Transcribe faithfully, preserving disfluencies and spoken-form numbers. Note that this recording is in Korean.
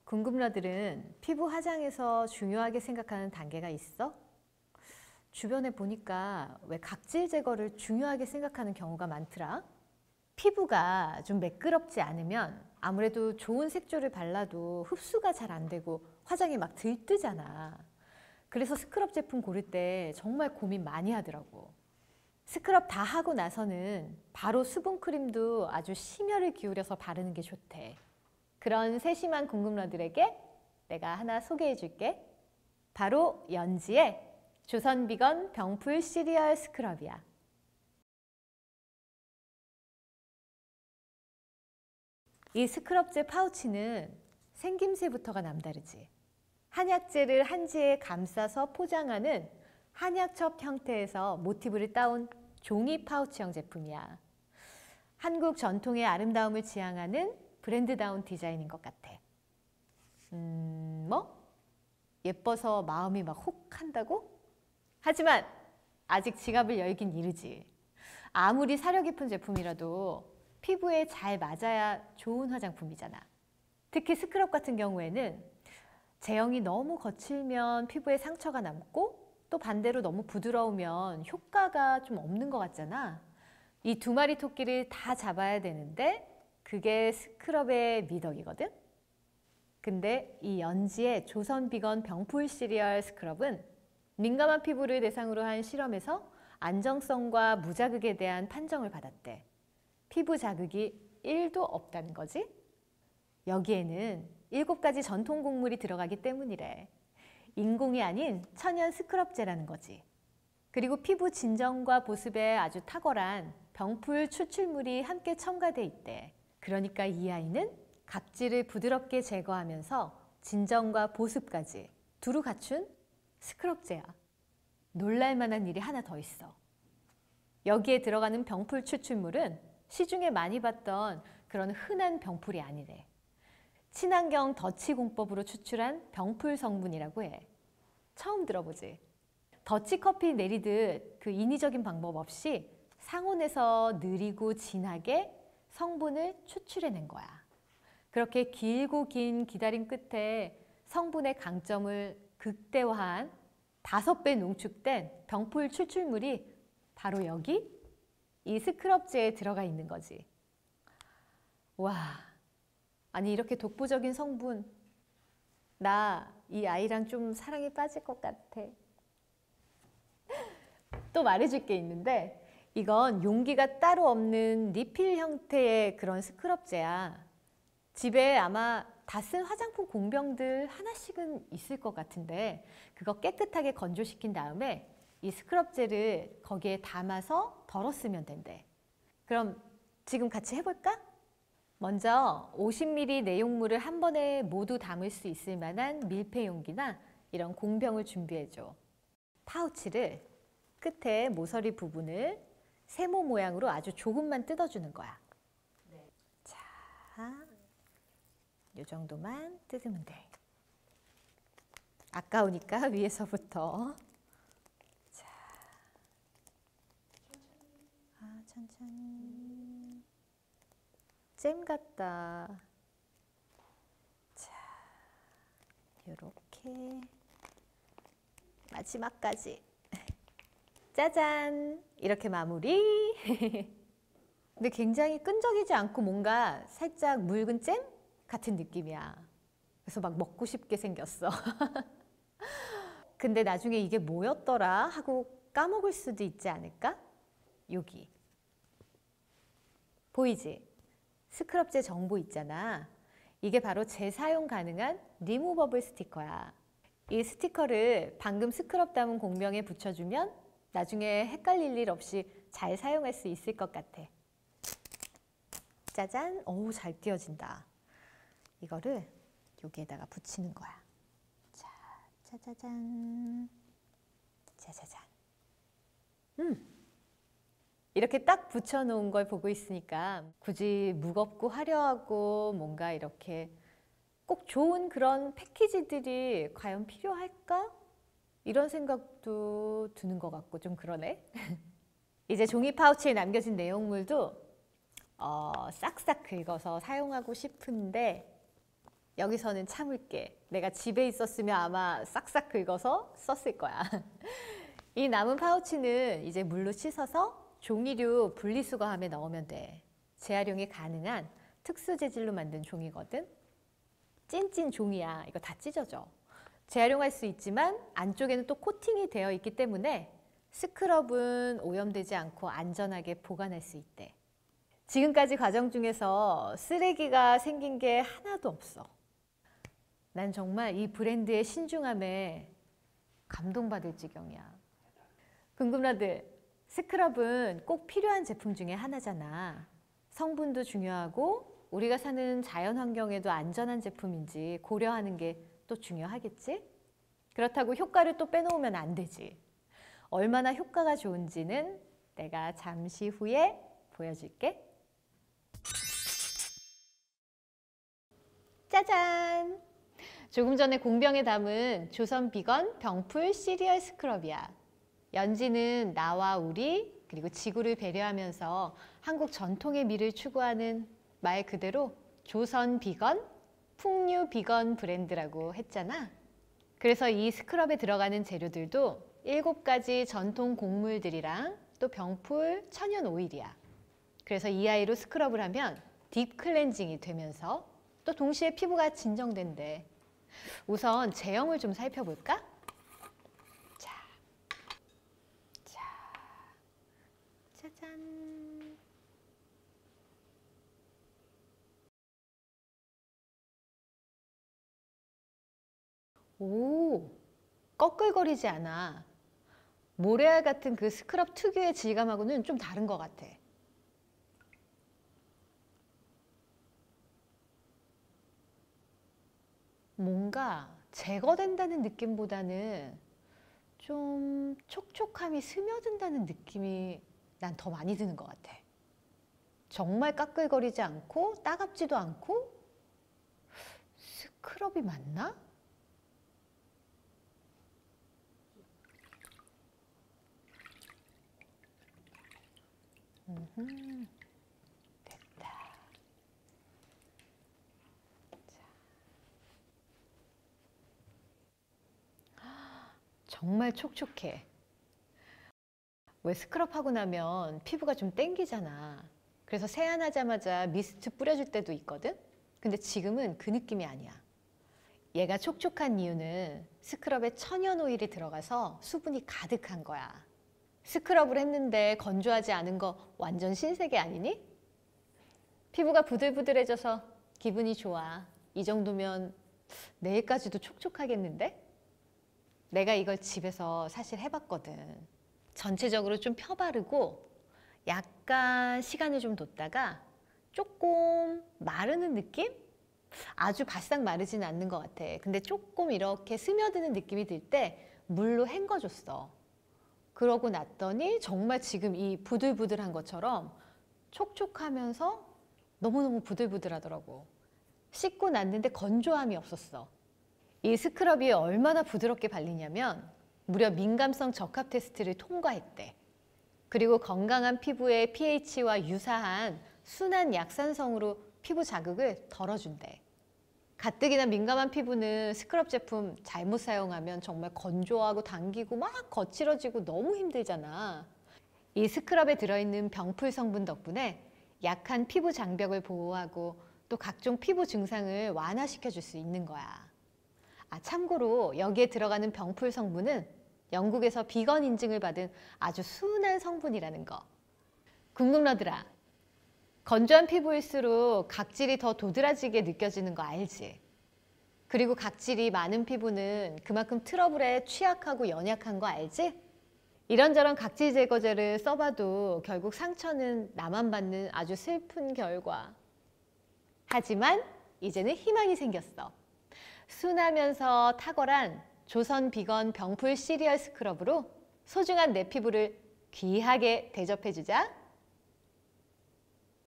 궁금러들은 피부 화장에서 중요하게 생각하는 단계가 있어? 주변에 보니까 왜 각질 제거를 중요하게 생각하는 경우가 많더라. 피부가 좀 매끄럽지 않으면 아무래도 좋은 색조를 발라도 흡수가 잘 안 되고 화장이 막 들뜨잖아. 그래서 스크럽 제품 고를 때 정말 고민 많이 하더라고. 스크럽 다 하고 나서는 바로 수분크림도 아주 심혈을 기울여서 바르는 게 좋대. 그런 세심한 궁금러들에게 내가 하나 소개해 줄게. 바로 연지의 조선 비건 병풀 시리얼 스크럽이야. 이 스크럽제 파우치는 생김새부터가 남다르지. 한약재를 한지에 감싸서 포장하는 한약첩 형태에서 모티브를 따온 종이 파우치형 제품이야. 한국 전통의 아름다움을 지향하는 브랜드다운 디자인인 것 같아. 음, 뭐? 예뻐서 마음이 막 혹 한다고? 하지만 아직 지갑을 열긴 이르지. 아무리 사려 깊은 제품이라도 피부에 잘 맞아야 좋은 화장품이잖아. 특히 스크럽 같은 경우에는 제형이 너무 거칠면 피부에 상처가 남고 또 반대로 너무 부드러우면 효과가 좀 없는 것 같잖아. 이 두 마리 토끼를 다 잡아야 되는데 그게 스크럽의 미덕이거든. 근데 이 연지의 조선 비건 병풀 시리얼 스크럽은 민감한 피부를 대상으로 한 실험에서 안정성과 무자극에 대한 판정을 받았대. 피부 자극이 일도 없다는 거지. 여기에는 일곱 가지 전통 곡물이 들어가기 때문이래. 인공이 아닌 천연 스크럽제라는 거지. 그리고 피부 진정과 보습에 아주 탁월한 병풀 추출물이 함께 첨가돼 있대. 그러니까 이 아이는 각질을 부드럽게 제거하면서 진정과 보습까지 두루 갖춘 스크럽제야. 놀랄만한 일이 하나 더 있어. 여기에 들어가는 병풀 추출물은 시중에 많이 봤던 그런 흔한 병풀이 아니래. 친환경 더치공법으로 추출한 병풀 성분이라고 해. 처음 들어보지? 더치커피 내리듯 그 인위적인 방법 없이 상온에서 느리고 진하게 성분을 추출해낸 거야. 그렇게 길고 긴 기다림 끝에 성분의 강점을 극대화한 다섯 배 농축된 병풀 추출물이 바로 여기 이 스크럽제에 들어가 있는 거지. 와, 아니 이렇게 독보적인 성분, 나 이 아이랑 좀 사랑에 빠질 것 같아. 또 말해줄 게 있는데 이건 용기가 따로 없는 리필 형태의 그런 스크럽제야. 집에 아마 다 쓴 화장품 공병들 하나씩은 있을 것 같은데 그거 깨끗하게 건조시킨 다음에 이 스크럽제를 거기에 담아서 덜어 쓰면 된대. 그럼 지금 같이 해볼까? 먼저 오십 밀리리터 내용물을 한 번에 모두 담을 수 있을 만한 밀폐 용기나 이런 공병을 준비해줘. 파우치를 끝에 모서리 부분을 세모 모양으로 아주 조금만 뜯어주는 거야. 네. 자, 이 정도만 뜯으면 돼. 아까우니까 위에서부터. 자, 아, 천천히. 잼 같다. 자, 요렇게 마지막까지. 짜잔! 이렇게 마무리. 근데 굉장히 끈적이지 않고 뭔가 살짝 묽은 잼 같은 느낌이야. 그래서 막 먹고 싶게 생겼어. 근데 나중에 이게 뭐였더라 하고 까먹을 수도 있지 않을까? 여기. 보이지? 스크럽제 정보 있잖아. 이게 바로 재사용 가능한 리무버블 스티커야. 이 스티커를 방금 스크럽 담은 공병에 붙여주면 나중에 헷갈릴 일 없이 잘 사용할 수 있을 것 같아. 짜잔! 오, 잘 띄어진다. 이거를 여기에다가 붙이는 거야. 자, 짜자잔. 짜자잔. 음! 이렇게 딱 붙여놓은 걸 보고 있으니까 굳이 무겁고 화려하고 뭔가 이렇게 꼭 좋은 그런 패키지들이 과연 필요할까? 이런 생각도 드는 것 같고 좀 그러네. 이제 종이 파우치에 남겨진 내용물도 어, 싹싹 긁어서 사용하고 싶은데 여기서는 참을게. 내가 집에 있었으면 아마 싹싹 긁어서 썼을 거야. 이 남은 파우치는 이제 물로 씻어서 종이류 분리수거함에 넣으면 돼. 재활용이 가능한 특수 재질로 만든 종이거든. 찐찐 종이야. 이거 다 찢어져. 재활용할 수 있지만 안쪽에는 또 코팅이 되어 있기 때문에 스크럽은 오염되지 않고 안전하게 보관할 수 있대. 지금까지 과정 중에서 쓰레기가 생긴 게 하나도 없어. 난 정말 이 브랜드의 신중함에 감동받을 지경이야. 궁금라들, 스크럽은 꼭 필요한 제품 중에 하나잖아. 성분도 중요하고 우리가 사는 자연 환경에도 안전한 제품인지 고려하는 게 또 중요하겠지? 그렇다고 효과를 또 빼놓으면 안 되지. 얼마나 효과가 좋은지는 내가 잠시 후에 보여줄게. 짜잔! 조금 전에 공병에 담은 조선 비건 병풀 시리얼 스크럽이야. 연지는 나와 우리 그리고 지구를 배려하면서 한국 전통의 미를 추구하는 말 그대로 조선 비건, 풍류 비건 브랜드라고 했잖아. 그래서 이 스크럽에 들어가는 재료들도 일곱 가지 전통 곡물들이랑 또 병풀 천연 오일이야. 그래서 이 아이로 스크럽을 하면 딥 클렌징이 되면서 또 동시에 피부가 진정된대. 우선 제형을 좀 살펴볼까? 자, 자, 짜잔. 오, 꺼끌거리지 않아. 모래알 같은 그 스크럽 특유의 질감하고는 좀 다른 것 같아. 뭔가 제거된다는 느낌보다는 좀 촉촉함이 스며든다는 느낌이 난 더 많이 드는 것 같아. 정말 까끌거리지 않고 따갑지도 않고 스크럽이 맞나? 음흠, 됐다. 자. 정말 촉촉해. 왜 스크럽 하고 나면 피부가 좀 땡기잖아. 그래서 세안하자마자 미스트 뿌려줄 때도 있거든? 근데 지금은 그 느낌이 아니야. 얘가 촉촉한 이유는 스크럽에 천연 오일이 들어가서 수분이 가득한 거야. 스크럽을 했는데 건조하지 않은 거 완전 신세계 아니니? 피부가 부들부들해져서 기분이 좋아. 이 정도면 내일까지도 촉촉하겠는데? 내가 이걸 집에서 사실 해봤거든. 전체적으로 좀 펴바르고 약간 시간을 좀 뒀다가 조금 마르는 느낌? 아주 바싹 마르진 않는 것 같아. 근데 조금 이렇게 스며드는 느낌이 들 때 물로 헹궈줬어. 그러고 났더니 정말 지금 이 부들부들한 것처럼 촉촉하면서 너무너무 부들부들하더라고. 씻고 났는데 건조함이 없었어. 이 스크럽이 얼마나 부드럽게 발리냐면 무려 민감성 적합 테스트를 통과했대. 그리고 건강한 피부의 pH와 유사한 순한 약산성으로 피부 자극을 덜어준대. 가뜩이나 민감한 피부는 스크럽 제품 잘못 사용하면 정말 건조하고 당기고 막 거칠어지고 너무 힘들잖아. 이 스크럽에 들어있는 병풀 성분 덕분에 약한 피부 장벽을 보호하고 또 각종 피부 증상을 완화시켜 줄 수 있는 거야. 아, 참고로 여기에 들어가는 병풀 성분은 영국에서 비건 인증을 받은 아주 순한 성분이라는 거. 궁금러들아, 건조한 피부일수록 각질이 더 도드라지게 느껴지는 거 알지? 그리고 각질이 많은 피부는 그만큼 트러블에 취약하고 연약한 거 알지? 이런저런 각질 제거제를 써봐도 결국 상처는 나만 받는 아주 슬픈 결과. 하지만 이제는 희망이 생겼어. 순하면서 탁월한 조선 비건 병풀 시리얼 스크럽으로 소중한 내 피부를 귀하게 대접해주자.